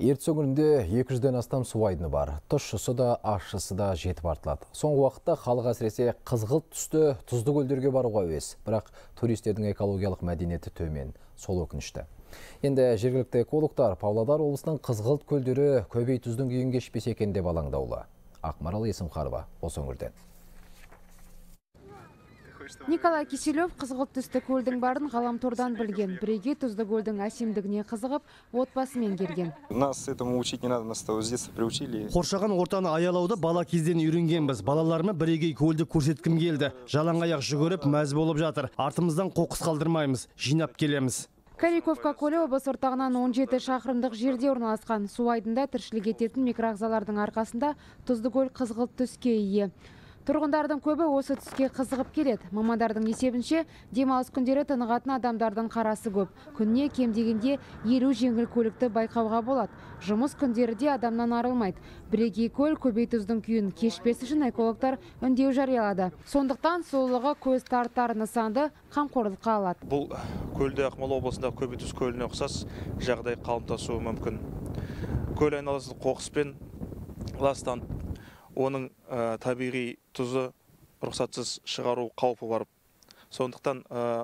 Ертіс өңірінде 200-ден астам су айдыны бар. Тұщысы да, ащысы да жетіп артылады. Соңғы уақытта халық әсіресе қызғылт түсті тұзды көлдерге баруға әуес. Бірақ туристердің экологиялық мәдениеті төмен. Сол өкінішті. Енді жергілікті экологтар Павлодар облысының қызғылт көлдері көбей тұздың күйін кешпесе екен деп алаңдаулы. Ақмарал Есімханова осы өңірден. Николай Киселев қызғылт түсті көлдің барын ғаламтордан білген. Бірегей тұзды көлдің әсемдігіне қызығып, отбасымен келген. Нас этому учить не надо, нас с детства приучили. Қоршаған ортаны аялауды бала кезден үйренгенбіз. Балаларыма бірегей көлді көрсеткім келді. Жалаң аяқ жүгіріп, мәз болып жатыр. Артымыздан қоқыс қалдырмаймыз, жинап келеміз. Кариковка көлі облыс ортағынан 17 шақырымдық жерде орналасқан. Су айдында тіршілік ететін микроағзалардың арқасында тұзды көл қызғылт түске ие. Тұрғындардың көбі осы түске қызығып келеді. Мамандардың есебінше демалыс күндері тынығатын адамдардың қарасы көп. Күніне кем дегенде 50 жеңіл көлікті байқауға болады. Жұмыс күндері де адамнан арылмайды. Бірегей көл көбей тұздың күйін кешпес үшін экологтар үндеу жариялады. Сондықтан сұлулығы көз тартар нысанды қамқорлыққа алады. Бұл көлде Ақмола облысында көбей тұз көліне ұқсас жағдай қалыптасуы мүмкін. Көл айналасы қоқыспен ластанып, оның табиғи тұзы рұқсатсыз шығару қаупі бар. Сондықтан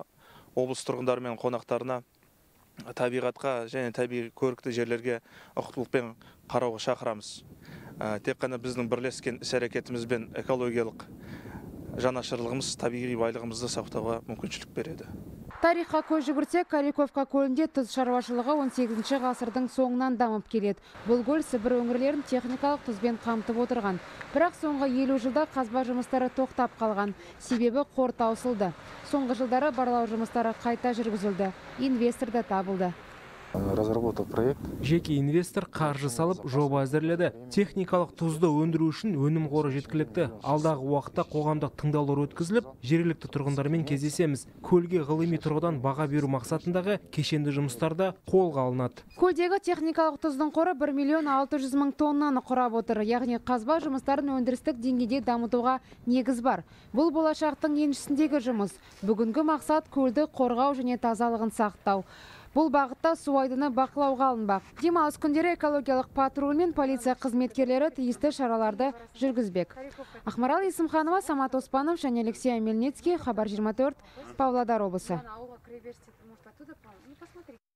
облыс тұрғындары мен қонақтарына табиғатқа және табиғи көрікті жерлерге ұқыптылықпен қарауға шақырамыз. Тек қана біздің бірлескен іс-әрекетіміз бен экологиялық жанашырлығымыз табиғи байлығымызды сақтауға мүмкіншілік береді. Тарихқа көз жүгірсек, Кариковка көлінде тұз шаруашылығы 18 ғасырдың соңынан дамып келеді. Бұл көл Сібір өңірлерін техникалық тұзбен қамтып отырған. Бірақ соңғы 50 жылда қазба жұмыстары тоқтап қалған. Себебі қор таусылды. Соңғы жылдары барлау жұмыстары қайта жүргізілді. Инвестор да табылды. Разработал проект. Жеке инвестор қаржы салып жоба әзірледі. Техникалық тұзды өндіру үшін өнім қоры жеткілікті. Алдағы уақытта қоғамдық тыңдаулар өткізіліп, жергілікті тұрғындармен кездесеміз. Көлге ғылыми тұрғыдан баға беру мақсатындағы кешенді жұмыстарда қолға алынады. Көлдегі техникалық тұздың қоры 1,6 миллион тоннаны құрап отыр. Яғни қазба жұмыстарын өндірістік деңгейде дамытуға негіз бар. Бұл болашақтың еншісіндегі жұмыс. Бүгінгі мақсат көлді қорғау және тазалығын сақтау. Бұл бағытта су айдыны бақылауға алынбақ. Демалыс күндері экологиялық патруль мен полиция қызметкерлері тиісті шараларды жүргізбек. Ақмарал Есімханова, Самат Оспанов және Алексей Мельницкий, Хабар 24, Павлодар облысы.